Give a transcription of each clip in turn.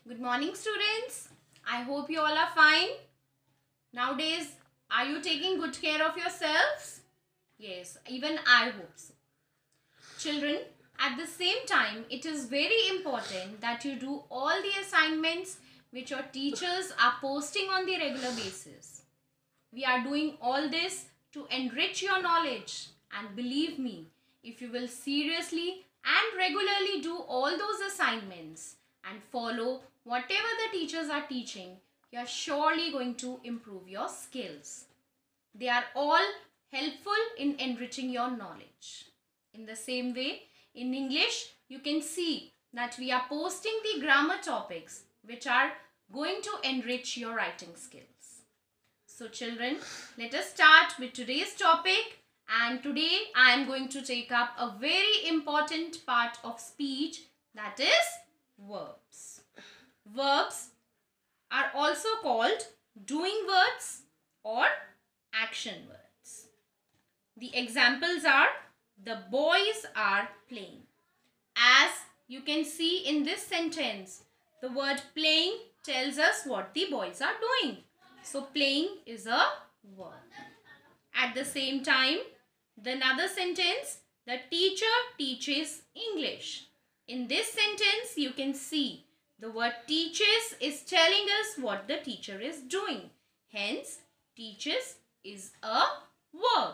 Good morning, students. I hope you all are fine. Nowadays, are you taking good care of yourselves? Yes, even I hope so. Children, at the same time, it is very important that you do all the assignments which your teachers are posting on the regular basis. We are doing all this to enrich your knowledge, and believe me, if you will seriously and regularly do all those assignments and follow whatever the teachers are teaching, you are surely going to improve your skills. They are all helpful in enriching your knowledge. In the same way, in English, you can see that we are posting the grammar topics which are going to enrich your writing skills. So children, let us start with today's topic, and today I am going to take up a very important part of speech, that is verbs. Verbs are also called doing words or action words. The examples are: the boys are playing. As you can see in this sentence, the word playing tells us what the boys are doing. So playing is a verb. At the same time, another sentence, the teacher teaches English. In this sentence, you can see the word teaches is telling us what the teacher is doing. Hence, teaches is a verb.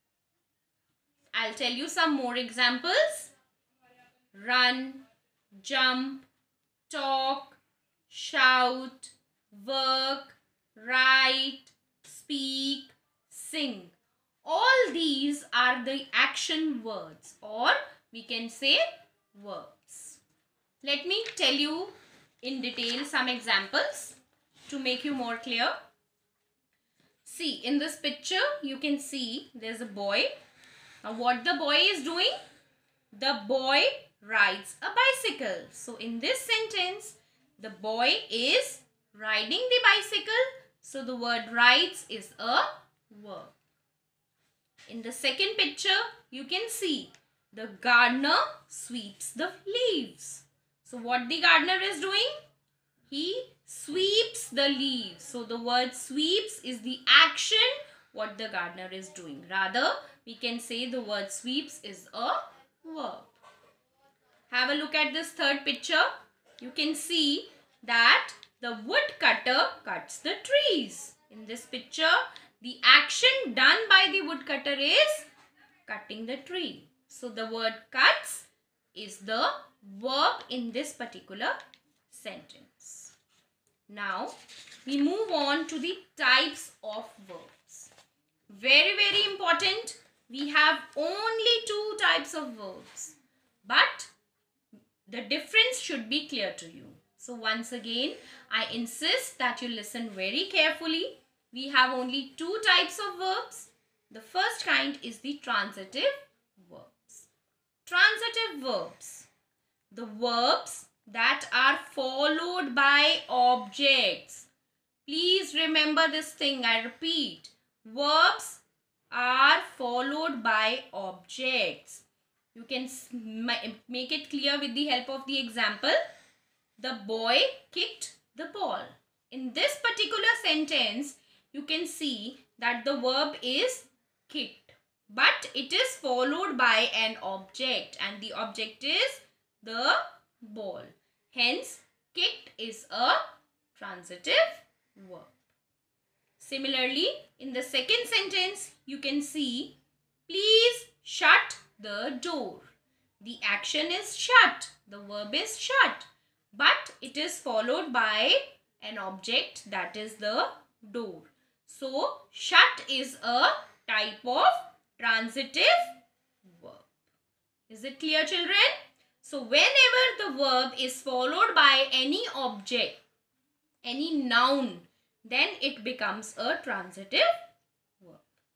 I'll tell you some more examples. Run, jump, talk, shout, work, write, speak, sing. All these are the action words, or we can say verbs. Let me tell you in detail some examples to make you more clear. See, in this picture, you can see there's a boy. Now, what the boy is doing? The boy rides a bicycle. So, in this sentence, the boy is riding the bicycle. So, the word rides is a verb. In the second picture, you can see the gardener sweeps the leaves. So, what the gardener is doing? He sweeps the leaves. So, the word sweeps is the action what the gardener is doing. Rather, we can say the word sweeps is a verb. Have a look at this third picture. You can see that the woodcutter cuts the trees. In this picture, the action done by the woodcutter is cutting the tree. So, the word cuts is the verb in this particular sentence. Now, we move on to the types of verbs. Very, very important. We have only two types of verbs, but the difference should be clear to you. So, once again, I insist that you listen very carefully. We have only two types of verbs. The first kind is the transitive verbs. Transitive verbs. The verbs that are followed by objects. Please remember this thing. I repeat. Verbs are followed by objects. You can make it clear with the help of the example. The boy kicked the ball. In this particular sentence, you can see that the verb is kicked, but it is followed by an object, and the object is the ball. Hence, kicked is a transitive verb. Similarly, in the second sentence, you can see, please shut the door. The action is shut. The verb is shut, but it is followed by an object, that is the door. So, shut is a type of transitive verb. Is it clear, children? So, whenever the verb is followed by any object, any noun, then it becomes a transitive verb.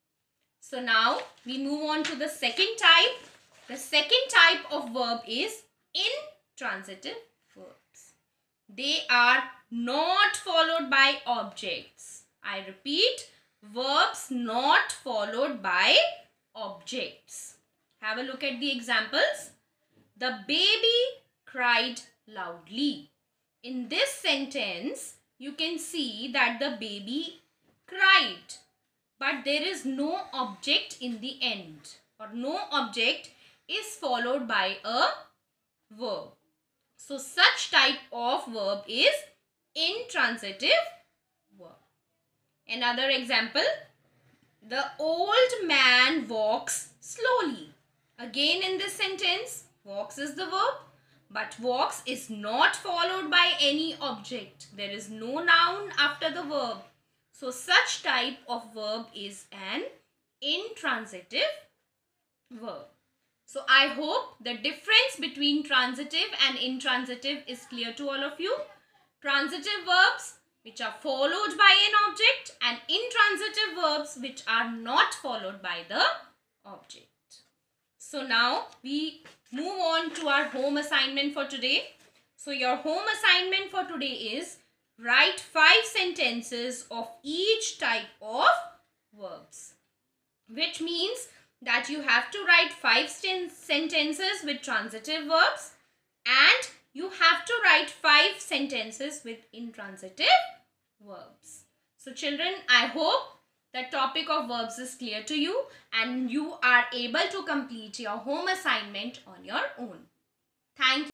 So, now we move on to the second type. The second type of verb is intransitive verbs. They are not followed by objects. I repeat, verbs not followed by objects. Have a look at the examples. The baby cried loudly. in this sentence, you can see that the baby cried, but there is no object in the end, or no object is followed by a verb. So such type of verb is intransitive verb. Another example, the old man walks slowly. Again in this sentence, walks is the verb, but walks is not followed by any object. There is no noun after the verb. So such type of verb is an intransitive verb. So I hope the difference between transitive and intransitive is clear to all of you. Transitive verbs which are followed by an object, and intransitive verbs which are not followed by the object. So now we move on to our home assignment for today. So your home assignment for today is write 5 sentences of each type of verbs, which means that you have to write 5 sentences with transitive verbs, and you have to write 5 sentences with intransitive verbs. So children, I hope the topic of verbs is clear to you and you are able to complete your home assignment on your own. Thank you.